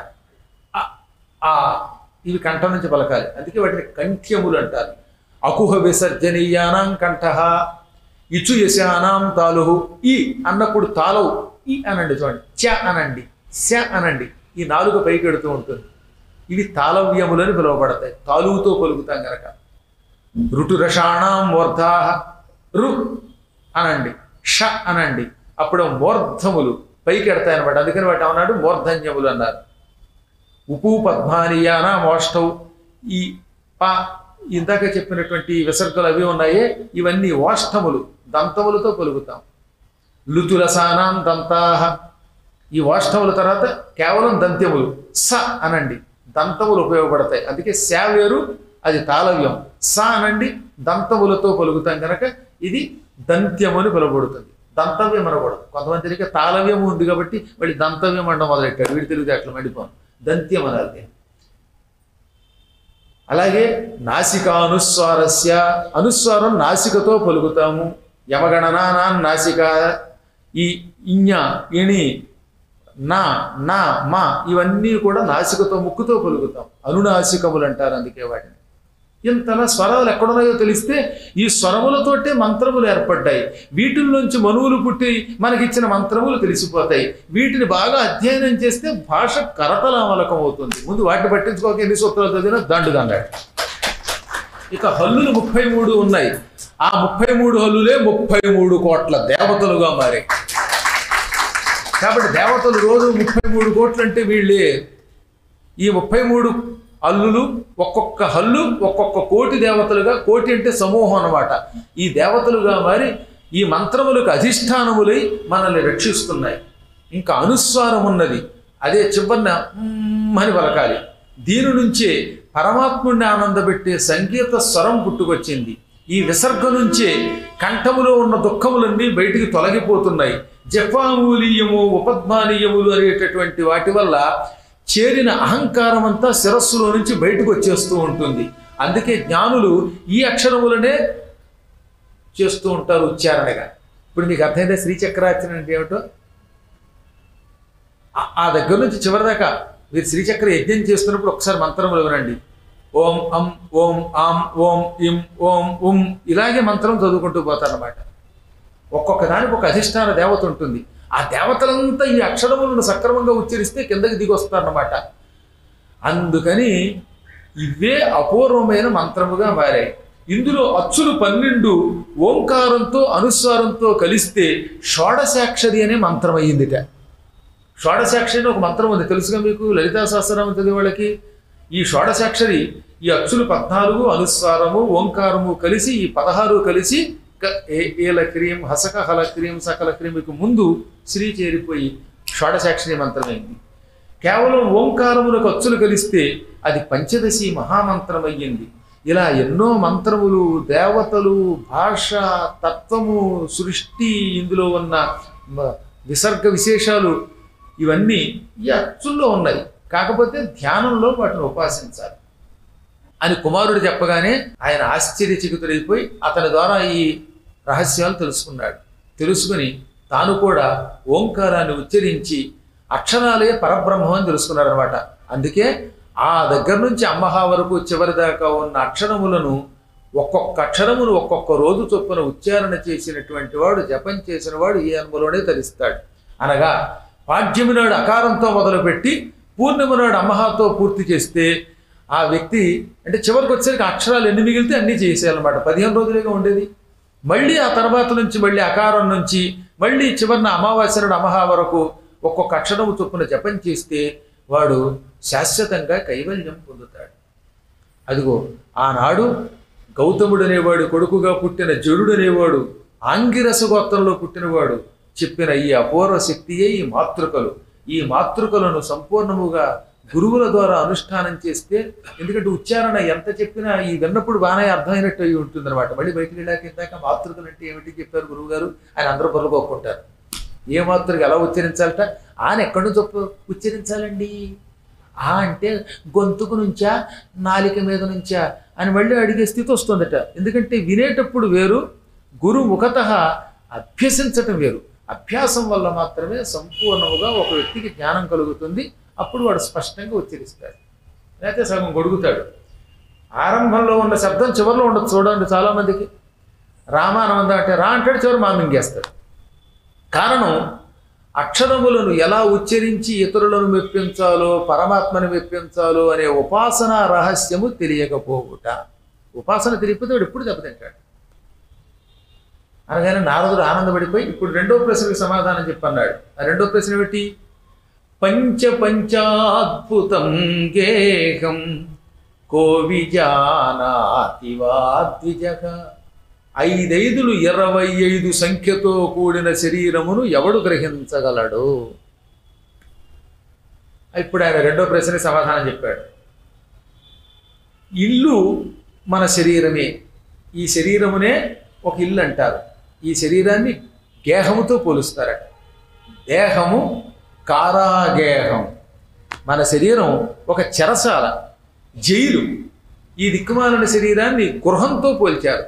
ఆ ఇవి కంఠం నుంచి పలకాలి. అందుకే వాటిని కంఠ్యములు అంటారు. అకుహ విసర్జనీయానాం కంఠ, ఇచు యశానాం తాలుహు. ఈ అన్నప్పుడు తాలవు ఈ అనండి, చూడండి, చ అనండి, శ అనండి. ఈ నాలుగు పైకి ఎడుతూ ఉంటుంది. ఇవి తాళవ్యములని పిలువబడతాయి, తాలువుతో పలుకుతాం కనుక. ఋటురషాణాం మూర్ధా, రు అనండి, ష అనండి, అప్పుడు మూర్ధములు పైకి ఎడతాయన్నమాట. అందుకని వాటి అన్నాడు మూర్ధన్యములు అన్నారు. ఉపూ పద్మానియానా మోష్టవు. ఈ ప ఇందాక చెప్పినటువంటి విసర్గలు అవి ఉన్నాయే, ఇవన్నీ ఓష్టములు, దంతములతో పలుకుతాం. లుతులసానాం దంతాహ. ఈ ఓష్టముల తర్వాత కేవలం దంత్యములు. స అనండి, దంతములు ఉపయోగపడతాయి. అందుకే శ వేరు, అది తాళవ్యం. స అనండి, దంతములతో పలుకుతాం కనుక ఇది దంత్యమని పిలువబడుతుంది. దంతవ్యం అనకూడదు. కొంతమంది తెలియక తాళవ్యం ఉంది కాబట్టి మళ్ళీ దంతవ్యం అనడం మొదలెట్టాడు. వీడి తెలివితే అట్లా మండిపోను. దంత్యం అనాలి. అలాగే నాసికానుస్వారస్య, అనుస్వారం నాసికతో పలుకుతాము. యమగణనా నాసిక. ఈ ఇඤ, ఇణి, నా, నా, మా ఇవన్నీ కూడా నాసికతో, ముక్కుతో పలుకుతాం. అనునాసికములు అంటారు అందుకే వాటిని. ఇంతలా స్వరాలు ఎక్కడున్నాయో తెలిస్తే ఈ స్వరములతోటే మంత్రములు ఏర్పడ్డాయి. వీటిల్లోంచి మనువులు పుట్టి మనకిచ్చిన మంత్రములు తెలిసిపోతాయి. వీటిని బాగా అధ్యయనం చేస్తే భాష కరతలామలకం అవుతుంది. ముందు వాటిని పట్టించుకోక ఎన్ని సూత్రాలు చదివినా దండుదన్నాడు. ఇక హల్లులు ముప్పై మూడు ఉన్నాయి. ఆ ముప్పై మూడు హల్లులే ముప్పై మూడు కోట్ల దేవతలుగా మారాయి. కాబట్టి దేవతలు రోజు ముప్పై మూడు కోట్లు అంటే వీళ్ళే. ఈ ముప్పై మూడు హల్లులు, ఒక్కొక్క హల్లు ఒక్కొక్క కోటి దేవతలుగా, కోటి అంటే సమూహం అన్నమాట, ఈ దేవతలుగా మారి ఈ మంత్రములకు అధిష్టానములై మనల్ని రక్షిస్తున్నాయి. ఇంకా అనుస్వారం ఉన్నది, అదే చివరిన అని పలకాలి. దీని నుంచే పరమాత్ముడిని ఆనందపెట్టే సంగీత స్వరం పుట్టుకొచ్చింది. ఈ విసర్గ నుంచే కంఠములో ఉన్న దుఃఖములన్నీ బయటికి తొలగిపోతున్నాయి. జపామూలీయము, ఉపద్మానీయములు అనేటటువంటి వాటి వల్ల చేరిన అహంకారం అంతా శిరస్సులో నుంచి బయటకు వచ్చేస్తూ ఉంటుంది. అందుకే జ్ఞానులు ఈ అక్షరములనే చేస్తూ ఉంటారు ఉచ్చారణగా. ఇప్పుడు మీకు అర్థమైందా శ్రీచక్రార్చన అంటే ఏమిటో? ఆ దగ్గర నుంచి చివరి దాకా మీరు శ్రీచక్ర యజ్ఞం చేస్తున్నప్పుడు ఒకసారి మంత్రములు వినండి. ఓం అం, ఓం ఆం, ఓం ఇం, ఓం ఉం, ఇలాగే మంత్రం చదువుకుంటూ పోతారన్నమాట. ఒక్కొక్క దానికి ఒక అధిష్టాన దేవత ఉంటుంది. ఆ దేవతలంతా ఈ అక్షరములను సక్రమంగా ఉచ్చరిస్తే కిందకి దిగి వస్తారన్నమాట. అందుకని ఇవే అపూర్వమైన మంత్రముగా మారాయి. ఇందులో అచ్చులు పన్నెండు ఓంకారంతో అనుస్వారంతో కలిస్తే షోడశాక్షరి అనే మంత్రం అయ్యిందిట. షోడశాక్షరి ఒక మంత్రం ఉంది, తెలుసుగా మీకు, లలితా సహస్రనామం చదివే వాళ్ళకి. ఈ షోడశాక్షరి, ఈ అచ్చులు పద్నాలుగు, అనుస్వారము ఓంకారము కలిసి ఈ పదహారు కలిసి ఏల క్రీం హసక హల క్రీం సకల క్రీమికి ముందు శ్రీ చేరిపోయి షోడశాక్షరి మంత్రమైంది. కేవలం ఓంకారములకు అచ్చులు కలిస్తే అది పంచదశి మహామంత్రం అయ్యింది. ఇలా ఎన్నో మంత్రములు, దేవతలు, భాష, తత్వము, సృష్టి, ఇందులో ఉన్న విసర్గ విశేషాలు ఇవన్నీ ఈ అచ్చుల్లో ఉన్నాయి. కాకపోతే ధ్యానంలో వాటిని ఉపాసించాలి అని కుమారుడు చెప్పగానే ఆయన ఆశ్చర్యచకితుడైపోయి అతని ద్వారా ఈ రహస్యాలు తెలుసుకున్నాడు. తెలుసుకుని తాను కూడా ఓంకారాన్ని ఉచ్చరించి అక్షరాలే పరబ్రహ్మం అని తెలుసుకున్నాడు అనమాట. అందుకే ఆ దగ్గర నుంచి అమ్మహా వరకు చివరి దాకా ఉన్న అక్షరములను ఒక్కొక్క అక్షరమును ఒక్కొక్క రోజు చొప్పున ఉచ్చారణ చేసినటువంటి వాడు, జపం చేసిన వాడు ఈ అనుమలోనే ధరిస్తాడు. అనగా పాడ్యమి నాడు అకారంతో మొదలుపెట్టి పూర్ణిమ నాడు అమ్మహాతో పూర్తి చేస్తే ఆ వ్యక్తి అంటే చివరికి వచ్చేసరికి అక్షరాలు ఎన్ని మిగిలితే అన్నీ చేసేయాలన్నమాట. పదిహేను రోజులుగా ఉండేది. మళ్ళీ ఆ తర్వాత నుంచి మళ్ళీ అకారం నుంచి మళ్ళీ చివరిన అమావాస్య నాడు అమహా వరకు ఒక్కొక్క అక్షరము చొప్పున జపం చేస్తే వాడు శాశ్వతంగా కైవల్యం పొందుతాడు. అదిగో ఆనాడు గౌతముడు అనేవాడు కొడుకుగా పుట్టిన జడుడు అనేవాడు ఆంగిరస గోత్రంలో పుట్టినవాడు చెప్పిన ఈ అపూర్వ శక్తియే ఈ మాతృకలు. ఈ మాతృకలను సంపూర్ణముగా గురువుల ద్వారా అనుష్ఠానం చేస్తే, ఎందుకంటే ఉచ్చారణ ఎంత చెప్పినా ఈ విన్నప్పుడు బాగానే అర్థమైనట్టు అయి ఉంటుంది అనమాట. మళ్ళీ బయటికి వెళ్ళాక ఇందాక మాతృకలు అంటే ఏమిటి చెప్పారు గురువు గారు ఆయన అందరూ పొరగొక్కుంటారు. ఏ మాతృక ఎలా ఉచ్చరించాలట, ఆని ఎక్కడి నుంచి ఉచ్చరించాలండి, ఆ అంటే గొంతుకు నుంచా నాలిక మీద నుంచా అని మళ్ళీ అడిగే స్థితి వస్తుందట. ఎందుకంటే వినేటప్పుడు వేరు, గురు ముఖతః అభ్యసించటం వేరు. అభ్యాసం వల్ల మాత్రమే సంపూర్ణముగా ఒక వ్యక్తికి జ్ఞానం కలుగుతుంది. అప్పుడు వాడు స్పష్టంగా ఉచ్చరిస్తాడు, లేకపోతే సగం గొడుగుతాడు. ఆరంభంలో ఉన్న శబ్దం చివరిలో ఉండదు. చూడండి చాలామందికి రామానంద అంటే రా అంటాడు, చివరి మా మింగేస్తాడు. కారణం అక్షరములను ఎలా ఉచ్చరించి ఇతరులను మెప్పించాలో, పరమాత్మని మెప్పించాలో అనే ఉపాసన రహస్యము తెలియకపోవుట. ఉపాసన తెలియకపోతే వాడు ఎప్పుడు దెబ్బతింటాడు. అనగానే నారదుడు ఆనందపడిపోయి ఇప్పుడు రెండో ప్రశ్నకు సమాధానం చెప్పన్నాడు. ఆ రెండో ప్రశ్న ఏమిటి? పంచ పంచాద్భుతం గేహం కోవిజానాతి వా ద్విజః. ఐదైదులు ఇరవై ఐదు సంఖ్యతో కూడిన శరీరమును ఎవడు గ్రహించగలడు? ఇప్పుడు ఆయన రెండో ప్రశ్నకి సమాధానం చెప్పాడు. ఇల్లు మన శరీరమే. ఈ శరీరమునే ఒక ఇల్లు అంటారు. ఈ శరీరాన్ని గేహముతో పోలుస్తారట. దేహము కారాగేహం. మన శరీరం ఒక చెరసాల, జైలు. ఈ దిక్కుమాలిన శరీరాన్ని గృహంతో పోల్చారు.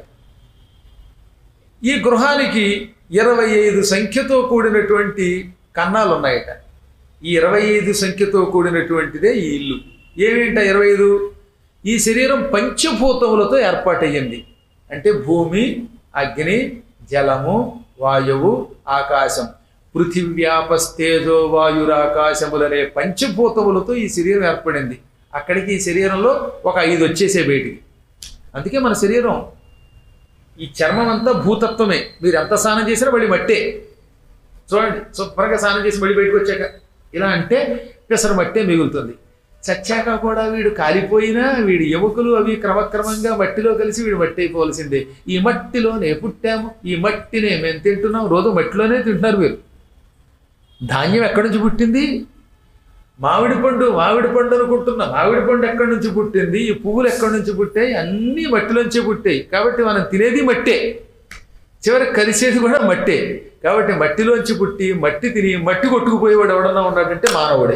ఈ గృహానికి ఇరవై ఐదు సంఖ్యతో కూడినటువంటి కన్నాలు ఉన్నాయట. ఈ ఇరవై ఐదు సంఖ్యతో కూడినటువంటిదే ఈ ఇల్లు. ఏమేంట ఇరవై ఐదు? ఈ శరీరం పంచభూతములతో ఏర్పాటయ్యింది. అంటే భూమి, అగ్ని, జలము, వాయువు, ఆకాశం. పృథివ్యాపస్తేజో వాయురాకాశములనే పంచభూతములతో ఈ శరీరం ఏర్పడింది. అక్కడికి ఈ శరీరంలో ఒక ఐదు వచ్చేసే బయటికి. అందుకే మన శరీరం ఈ చర్మం అంతా భూతత్వమే. మీరు ఎంత స్నానం చేసినా మళ్ళీ మట్టే. చూడండి, శుభ్రంగా స్నానం చేసి మళ్ళీ బయటకు వచ్చాక ఇలా అంటే పెసర మట్టే మిగులుతుంది. చచ్చాక కూడా వీడు కాలిపోయినా వీడి ఎముకలు అవి క్రమక్రమంగా మట్టిలో కలిసి వీడు మట్టి అయిపోవలసిందే. ఈ మట్టిలోనే పుట్టాము, ఈ మట్టినే మేము తింటున్నాం. రోజు మట్టిలోనే తింటున్నారు మీరు. ధాన్యం ఎక్కడి నుంచి పుట్టింది? మామిడి పండు మామిడి పండు అనుకుంటున్నా, మామిడి పండు ఎక్కడి నుంచి పుట్టింది? ఈ పువ్వులు ఎక్కడి నుంచి పుట్టాయి? అన్నీ మట్టిలోంచే పుట్టాయి. కాబట్టి మనం తినేది మట్టే, చివరికి కలిసేది కూడా మట్టే. కాబట్టి మట్టిలోంచి పుట్టి మట్టి తిని మట్టి కొట్టుకుపోయేవాడు ఎవడన్నా ఉన్నాడంటే మానవుడే.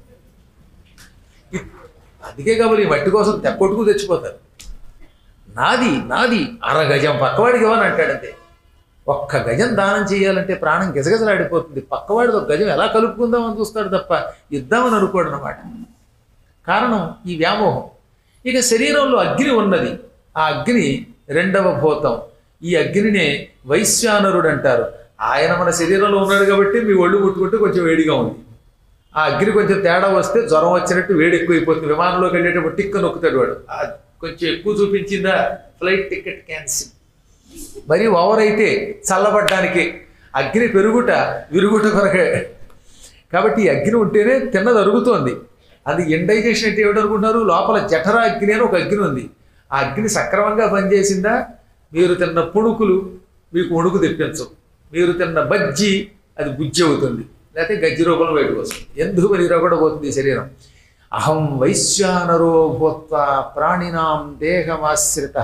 అందుకే కాబట్టి ఈ మట్టి కోసం కొట్టుకు తెచ్చిపోతారు. నాది నాది అరగజం పక్కవాడికి ఇవ్వని అంటాడంతే. ఒక్క గజం దానం చేయాలంటే ప్రాణం గిజగజలాడిపోతుంది. పక్కవాడితో గజం ఎలా కలుపుకుందామని చూస్తాడు తప్ప ఇద్దామని అనుకోడు అన్నమాట. కారణం ఈ వ్యామోహం. ఇక శరీరంలో అగ్ని ఉన్నది. ఆ అగ్ని రెండవ భూతం. ఈ అగ్నినే వైశ్వానరుడు అంటారు. ఆయన మన శరీరంలో ఉన్నాడు కాబట్టి మీ ఒళ్ళు ముట్టుకుంటే కొంచెం వేడిగా ఉంది. ఆ అగ్ని కొంచెం తేడా వస్తే జ్వరం వచ్చినట్టు వేడి ఎక్కువైపోతుంది. విమానంలోకి వెళ్ళేటప్పుడు టిక్క నొక్కుతాడు వాడు. కొంచెం ఎక్కువ చూపించిందా ఫ్లైట్ టికెట్ క్యాన్సిల్. మరి ఓవర్ అయితే చల్లబడ్డానికి అగ్ని పెరుగుట విరుగుట కొరకే. కాబట్టి ఈ అగ్ని ఉంటేనే తిన్నది అరుగుతోంది. అది ఇండైజేషన్ అంటే ఏమిటనుకుంటున్నారు? లోపల జఠర అగ్ని అని ఒక అగ్ని ఉంది. ఆ అగ్ని సక్రమంగా పనిచేసిందా మీరు తిన్న పుణుకులు మీకు ఉణుకు తెప్పించవు. మీరు తిన్న బజ్జి అది బుజ్జి అవుతుంది, లేకపోతే గజ్జి రూపంలో బయటకు వస్తుంది. ఎందుకు మరి కూడా పోతుంది ఈ శరీరం. అహం వైశ్వానరో భూత్వా ప్రాణినాం దేహమాశ్రిత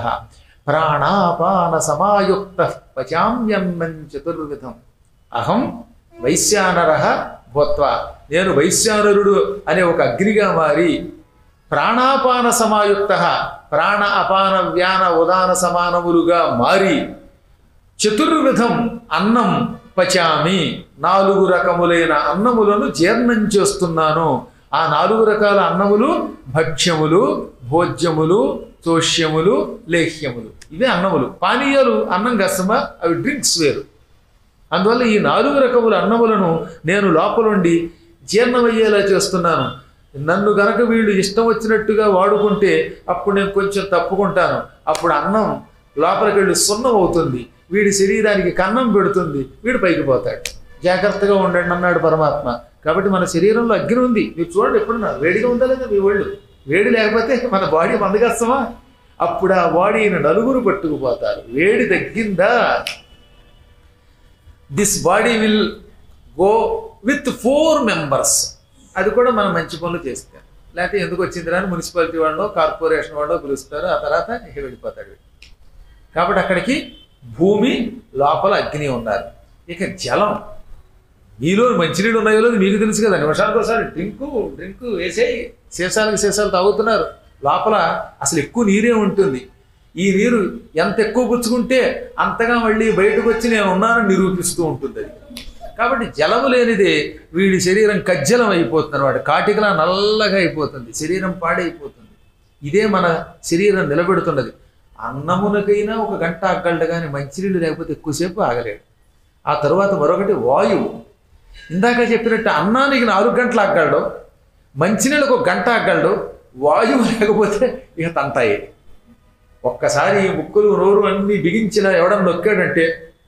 ప్రాణాపాన సమాయుక్త పచామ్యన్నం చతుర్విధం. అహం వైశ్యానర భూత్వ, నేను వైశ్యానరుడు అనే ఒక అగ్నిగా మారి ప్రాణాపాన సమాయుక్త, ప్రాణ అపాన వ్యాన ఉదాన సమానములుగా మారి చతుర్విధం అన్నం పచామి, నాలుగు రకములైన అన్నములను జీర్ణం చేస్తున్నాను. ఆ నాలుగు రకాల అన్నములు భక్ష్యములు, భోజ్యములు, తోష్యములు, లేహ్యములు. ఇవే అన్నములు. పానీయాలు అన్నం కష్టమా, అవి డ్రింక్స్ వేరు. అందువల్ల ఈ నాలుగు రకముల అన్నములను నేను లోపలుండి జీర్ణమయ్యేలా చేస్తున్నాను. నన్ను గనక వీళ్ళు ఇష్టం వచ్చినట్టుగా వాడుకుంటే అప్పుడు నేను కొంచెం తప్పుకుంటాను. అప్పుడు అన్నం లోపలికి వెళ్ళి సున్నం అవుతుంది, వీడి శరీరానికి కన్నం పెడుతుంది, వీడు పైకి పోతాడు. జాగ్రత్తగా ఉండండి అన్నాడు పరమాత్మ. కాబట్టి మన శరీరంలో అగ్ని ఉంది. మీరు చూడండి, ఎప్పుడున్నా వేడిగా ఉందా లేదా మీ ఒళ్ళు? వేడి లేకపోతే మన బాడీ మందగస్తమా? అప్పుడు ఆ బాడీని నలుగురు పట్టుకుపోతారు. వేడి తగ్గిందా, this body will go with four members. అది కూడా మనం మంచి పనులు చేస్తాం. లేకపోతే ఎందుకు వచ్చింది అని మున్సిపాలిటీ వాళ్ళో కార్పొరేషన్ వాళ్ళో పిలుస్తారు. ఆ తర్వాత ఇక వెళ్ళిపోతాడు. కాబట్టి అక్కడికి భూమి లోపల అగ్ని ఉన్నారు. ఇక జలం, మీలో మంచినీళ్ళు ఉన్నాయో లేదు మీకు తెలుసు కదా. నిమిషానికి ఒకసారి డ్రింకు డ్రింకు వేసేయి, సీసాలకు సీసాలు తాగుతున్నారు. లోపల అసలు ఎక్కువ నీరే ఉంటుంది. ఈ నీరు ఎంత ఎక్కువ పుచ్చుకుంటే అంతగా మళ్ళీ బయటకు వచ్చి నేను ఉన్నానని నిరూపిస్తూ ఉంటుంది అది. కాబట్టి జలము లేనిదే వీడి శరీరం కజ్జలం అయిపోతుంది అన్నమాట. కాటికలా నల్లగా అయిపోతుంది, శరీరం పాడైపోతుంది. ఇదే మన శరీరం నిలబెడుతున్నది. అన్నమునకైనా ఒక గంట ఆగలడు, కానీ మంచినీళ్ళు లేకపోతే ఎక్కువసేపు ఆగలేడు. ఆ తరువాత మరొకటి వాయువు. ఇందాక చెప్పినట్టు అన్నానికి నాలుగు గంటలు ఆగలడు, మంచినీళ్ళకు ఒక గంట ఆగలడు. వాయువు లేకపోతే ఇక తంతాయి. ఒక్కసారి ముక్కులు నోరు అన్నీ బిగించిన ఎవడన్నా నొక్కాడంటే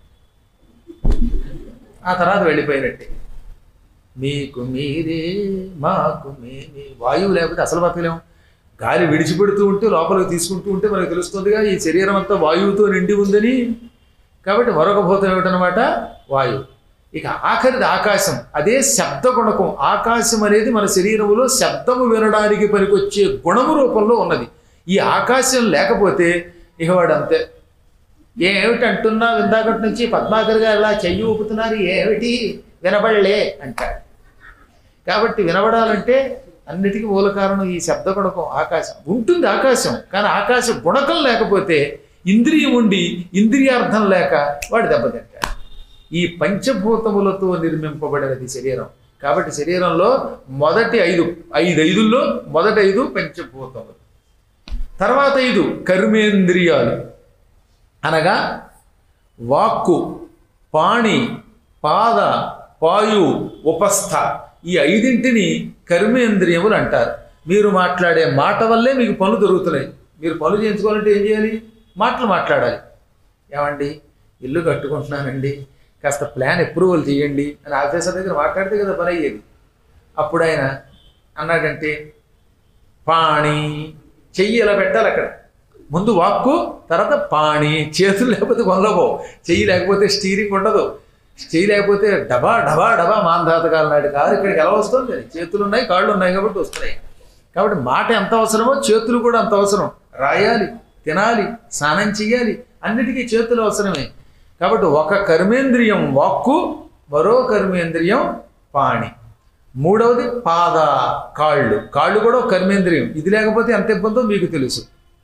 ఆ తర్వాత వెళ్ళిపోయినట్టే. మీకు మీరే మాకు మేమే. వాయువు లేకపోతే అసలు బతకలేము. గాలి విడిచిపెడుతూ ఉంటే లోపలికి తీసుకుంటూ ఉంటే మనకు తెలుస్తుందిగా ఈ శరీరం అంతా వాయువుతో నిండి ఉందని. కాబట్టి మరొక భూతం ఏమిటనమాట, వాయువు. ఇక ఆఖరిది ఆకాశం. అదే శబ్ద గుణకం. ఆకాశం అనేది మన శరీరంలో శబ్దము వినడానికి పనికొచ్చే గుణము రూపంలో ఉన్నది. ఈ ఆకాశం లేకపోతే ఇక వాడు అంతే. ఏమిటి అంటున్నా ఇందాకటి నుంచి పద్మాకర్ గారు ఇలా చెయ్యి ఊపుతున్నారు, ఏమిటి వినబడలే అంటాడు. కాబట్టి వినబడాలంటే అన్నిటికీ మూల కారణం ఈ శబ్ద గుణకం ఆకాశం. ఉంటుంది ఆకాశం, కానీ ఆకాశ గుణకం లేకపోతే ఇంద్రియం ఉండి ఇంద్రియార్థం లేక వాడు దెబ్బతింటాడు. ఈ పంచభూతములతో నిర్మింపబడినది శరీరం. కాబట్టి శరీరంలో మొదటి ఐదు ఐదు ఐదుల్లో మొదటి ఐదు పంచభూతములు, తర్వాత ఐదు కర్మేంద్రియాలు అనగా వాక్కు, పాణి, పాద, పాయు, ఉపస్థ. ఈ ఐదింటిని కర్మేంద్రియములు అంటారు. మీరు మాట్లాడే మాట వల్లే మీకు పనులు దొరుకుతున్నాయి. మీరు పనులు చేయించుకోవాలంటే ఏం చేయాలి? మాటలు మాట్లాడాలి. ఏమండి ఇల్లు కట్టుకుంటున్నానండి, కాస్త ప్లాన్ అప్రూవల్ చేయండి అని ఆఫీసర్ దగ్గర మాట్లాడితే కదా పని అయ్యేది. అప్పుడు ఆయన అన్నాడంటే పాణి, చెయ్యి ఇలా పెట్టాలి. అక్కడ ముందు వాక్కు, తర్వాత పాణి. చేతులు లేకపోతే కొనలబో, చెయ్యి లేకపోతే స్టీరింగ్ ఉండదు. చెయ్యి లేకపోతే డబా డబా డబా మాంధాతకాల నాటి కారు ఇక్కడికి ఎలా వస్తుంది? చేతులు ఉన్నాయి, కాళ్ళు ఉన్నాయి కాబట్టి వస్తున్నాయి. కాబట్టి మాట ఎంత అవసరమో చేతులు కూడా అంత అవసరం. రాయాలి, తినాలి, స్నానం చెయ్యాలి, అన్నిటికీ చేతులు అవసరమే. కాబట్టి ఒక కర్మేంద్రియం వాక్కు, మరో కర్మేంద్రియం పాణి, మూడవది పాద, కాళ్ళు. కాళ్ళు కూడా ఒక కర్మేంద్రియం. ఇది లేకపోతే ఎంత ఇబ్బందో మీకు తెలుసు.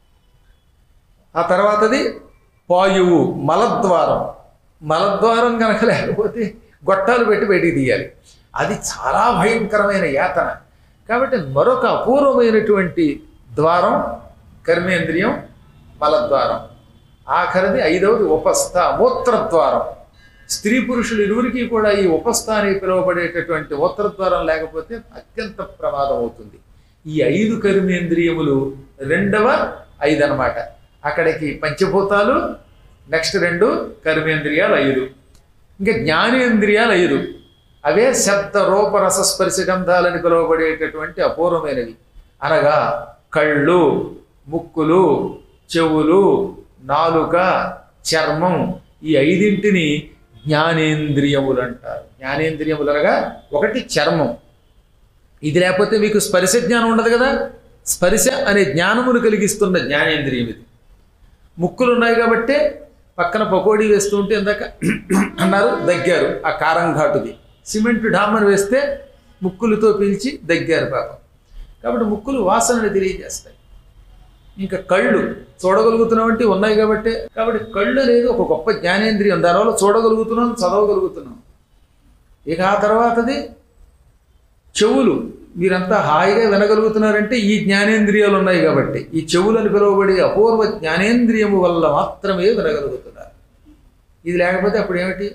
ఆ తర్వాతది పాయువు, మలద్వారం. మలద్వారం కనుక లేకపోతే గొట్టాలు పెట్టి బయటికి తీయాలి. అది చాలా భయంకరమైన యాతన. కాబట్టి మరొక అపూర్వమైనటువంటి ద్వారం కర్మేంద్రియం మలద్వారం. ఆఖరిది ఐదవది ఉపస్థ, మూత్రద్వారం. స్త్రీ పురుషులు ఇరువురికి కూడా ఈ ఉపస్థ అని పిలువబడేటటువంటి మూత్రద్వారం లేకపోతే అత్యంత ప్రమాదం అవుతుంది. ఈ ఐదు కర్మేంద్రియములు రెండవ ఐదు అన్నమాట. అక్కడికి పంచభూతాలు, నెక్స్ట్ రెండు కర్మేంద్రియాలు ఐదు, ఇంకా జ్ఞానేంద్రియాలు ఐదు. అవే శబ్ద రూప రస స్పర్శ గంధాలని పిలువబడేటటువంటి అపూర్వమైనవి. అనగా కళ్ళు, ముక్కులు, చెవులు, నాలుక, చర్మం. ఈ ఐదింటిని జ్ఞానేంద్రియములు అంటారు. జ్ఞానేంద్రియములు అనగా ఒకటి చర్మం. ఇది లేకపోతే మీకు స్పర్శ జ్ఞానం ఉండదు కదా. స్పర్శ అనే జ్ఞానమును కలిగిస్తున్న జ్ఞానేంద్రియం ఇది. ముక్కులు ఉన్నాయి కాబట్టి పక్కన పకోడీ వేస్తూ ఉంటే ఇందాక అన్నారు, దగ్గారు, ఆ కారం ఘాటుది సిమెంట్ డామర్ వేస్తే ముక్కులతో పీల్చి దగ్గారు పాపం. కాబట్టి ముక్కులు వాసనని తెలియజేస్తాయి. ఇంకా కళ్ళు చూడగలుగుతున్నామంటే ఉన్నాయి కాబట్టి కాబట్టి కళ్ళు అనేది ఒక గొప్ప జ్ఞానేంద్రియం. దానివల్ల చూడగలుగుతున్నాం, చదవగలుగుతున్నాం. ఇక ఆ తర్వాతది చెవులు. మీరంతా హాయిగా వినగలుగుతున్నారంటే ఈ జ్ఞానేంద్రియాలు ఉన్నాయి కాబట్టి, ఈ చెవులను పిలువబడే అపూర్వ జ్ఞానేంద్రియము వల్ల మాత్రమే వినగలుగుతున్నారు. ఇది లేకపోతే అప్పుడు ఏమిటి?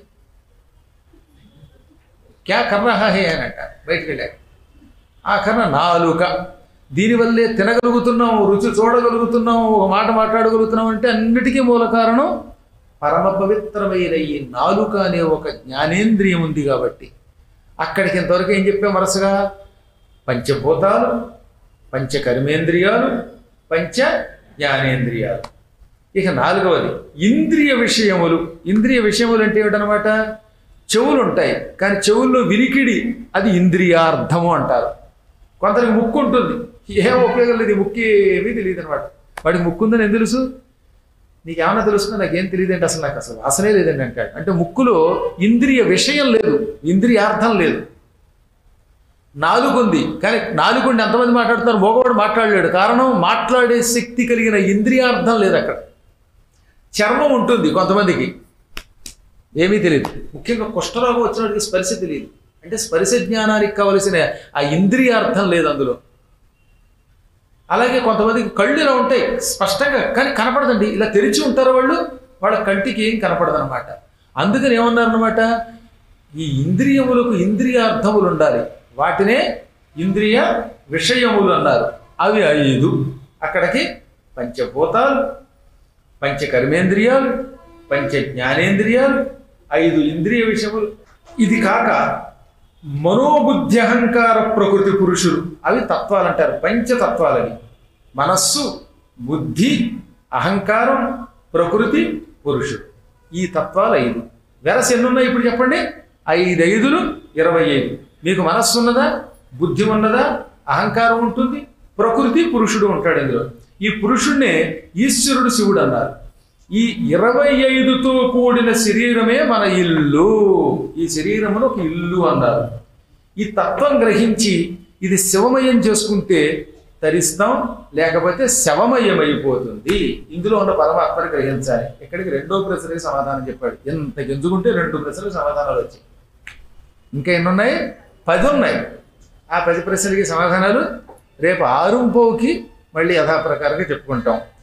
క్యా కర్రహ హే అని అంట బయటికి వెళ్ళాక. ఆ కర్ర నాలుక. దీనివల్లే తినగలుగుతున్నాం, రుచి చూడగలుగుతున్నాం, ఒక మాట మాట్లాడగలుగుతున్నాం. అంటే అన్నిటికీ మూల కారణం పరమ పవిత్రమైన ఈ నాలుక అనే ఒక జ్ఞానేంద్రియం ఉంది కాబట్టి. అక్కడికి ఇంతవరకు ఏం చెప్పాం వరుసగా? పంచభూతాలు, పంచ కర్మేంద్రియాలు, పంచ జ్ఞానేంద్రియాలు. ఇక నాలుగవది ఇంద్రియ విషయములు. ఇంద్రియ విషయములు అంటే ఏమిటనమాట? చెవులు ఉంటాయి, కానీ చెవుల్లో వినికిడి, అది ఇంద్రియార్థము అంటారు. కొందరికి ముక్కు ఉంటుంది, ఏం ఉపయోగం లేదు, ముక్కు ఏమీ తెలియదు అనమాట. వాడికి ముక్కు ఉందని ఏం తెలుసు? నీకేమన్నా తెలుస్తుందో? నాకేం తెలియదండి, అసలు నాకు అసలు వాసనే లేదండి అంటాడు. అంటే ముక్కులో ఇంద్రియ విషయం లేదు, ఇంద్రియార్థం లేదు. నాలుగుంది, కానీ నాలుగుండి ఎంతమంది మాట్లాడుతున్నారు? మగవాడు మాట్లాడలేడు. కారణం మాట్లాడే శక్తి కలిగిన ఇంద్రియార్థం లేదు అక్కడ. చర్మం ఉంటుంది కొంతమందికి, ఏమీ తెలియదు. ముఖ్యంగా కుష్ఠరోగం వచ్చినట్టుగా స్పర్శ తెలియదు. అంటే స్పర్శ జ్ఞానానికి కావలసిన ఆ ఇంద్రియార్థం లేదు అందులో. అలాగే కొంతమందికి కళ్ళు ఇలా ఉంటాయి స్పష్టంగా, కానీ కనపడదండి. ఇలా తెరిచి ఉంటారు వాళ్ళు, వాళ్ళ కంటికి ఏం కనపడదనమాట. అందుకని ఏమన్నారనమాట? ఈ ఇంద్రియములకు ఇంద్రియార్థములు ఉండాలి, వాటినే ఇంద్రియ విషయములు అన్నారు. అవి ఐదు. అక్కడికి పంచభూతాలు, పంచ కర్మేంద్రియాలు, పంచ జ్ఞానేంద్రియాలు, ఐదు ఇంద్రియ విషయములు. ఇది కాక మనోబుద్ధి అహంకార ప్రకృతి పురుషులు, అవి తత్వాలు అంటారు. పంచతత్వాలవి మనస్సు, బుద్ధి, అహంకారం, ప్రకృతి, పురుషుడు. ఈ తత్వాలు ఐదు. వెరస ఎన్ని ఉన్నాయి ఇప్పుడు చెప్పండి? ఐదు ఐదులు ఇరవై ఐదు. మీకు మనస్సు ఉన్నదా, బుద్ధి ఉన్నదా, అహంకారం ఉంటుంది, ప్రకృతి, పురుషుడు ఉంటాడు ఇందులో. ఈ పురుషుడినే ఈశ్వరుడు, శివుడు అన్నారు. ఈ ఇరవై ఐదుతో కూడిన శరీరమే మన ఇల్లు. ఈ శరీరమును ఒక ఇల్లు అన్నారు. ఈ తత్వం గ్రహించి ఇది శివమయం చేసుకుంటే తరిస్తాం, లేకపోతే శవమయమైపోతుంది. ఇందులో ఉన్న పరమాత్మని గ్రహించాలి. ఇక్కడికి రెండో ప్రశ్నకి సమాధానం చెప్పాడు. ఎంత గెంజుకుంటే రెండు ప్రశ్నలకు సమాధానాలు వచ్చాయి. ఇంకా ఎన్ని ఉన్నాయి? పది ఉన్నాయి. ఆ పది ప్రశ్నలకి సమాధానాలు రేపు ఆరుంపోకి మళ్ళీ యథాప్రకారంగా చెప్పుకుంటాం.